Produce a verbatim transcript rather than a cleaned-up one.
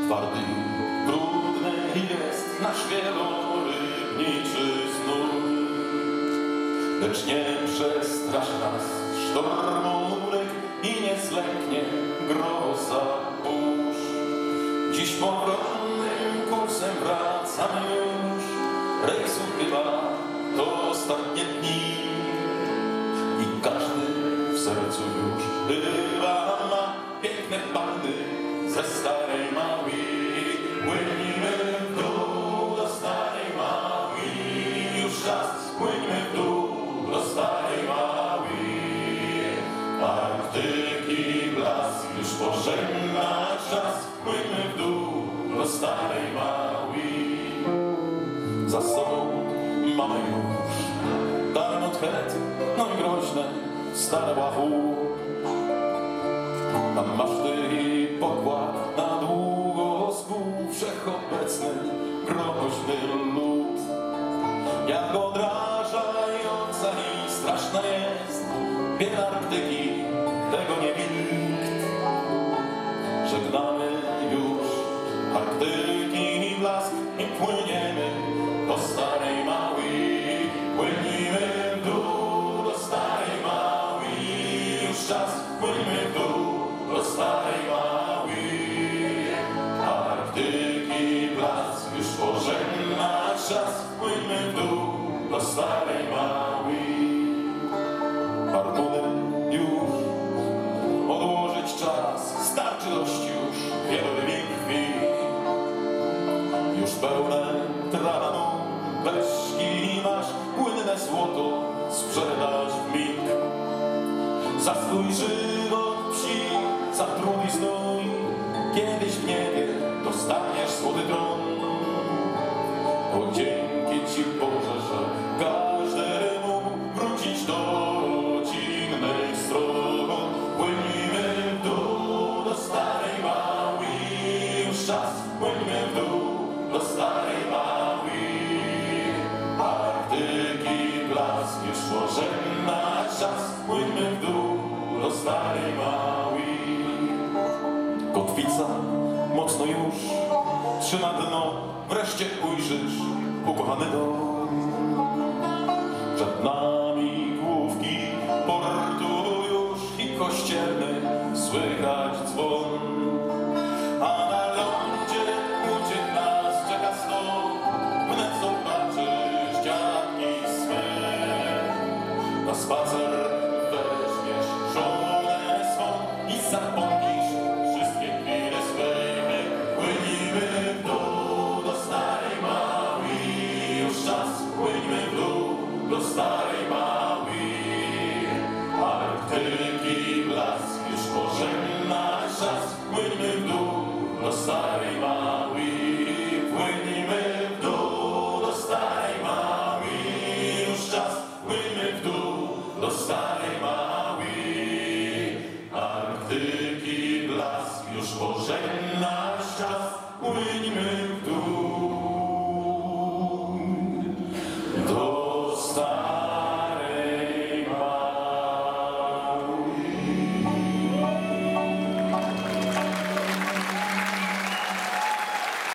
Twardy, brudny jest nasz wielorybniczy znój, lecz nie przestraszy nas sztormurek i nie zlęknie groza burz. Dziś powrotnym kursem wracamy już, rejsu chyba to ostatnie dni i każdy w sercu już chyba ma piękne panny ze starej Maui. Płyńmy w dół do starej Maui, już czas, płyńmy w dół do starej Maui. Arktyki blask już pożegna czas, płyńmy w dół do starej Maui. Za sobą mamy już Darmot Head, no i groźne stare Wahoo. Tam maszty i pokład na długo z kół, wszechobecny, groźny lód. Jak odrażająca i straszna jest biel Arktyki, tego nie wie nikt. Żegnamy już Arktyki i blask i płyniemy do starej Maui. Płyniemy w dół do starej Maui, już czas, płyniemy w dół do starej Maui. Arktyki blask już pożegna czas, płyniemy w dół do starej Maui. Harpuny już odłożyć czas, starczy dość już wielorybiej krwi. Już pełne tranu beczki masz, płynne złoto sprzedać w mig. Za swój żywot psi, za trud i znój, kiedyś w niebie dostaniesz złoty tron. Bo dzięki Ci Boże, że każdy mógł wrócić do rodzinnej strony. Płyńmy w dół do starej Maui, już czas, płyńmy w dół do starej Maui. Arktyki blask już pożegna czas, płyńmy w dół do starej Maui. Kotwica mocno już trzyma dno, wreszcie ujrzysz ukochany dom. Przed nami główki portu już i kościelny słychać dzwon. A na lądzie uciek nas czeka stok, wnet zobaczysz dziadki swe. Na spacer weźmiesz żonę swą i zapomnisz wszystkie chwile swe. Płyńmy w dół do starej Maui, już czas, płyńmy w dół do starej Maui. Arktyki blask już pożegna czas, płyńmy w dół do starej Maui.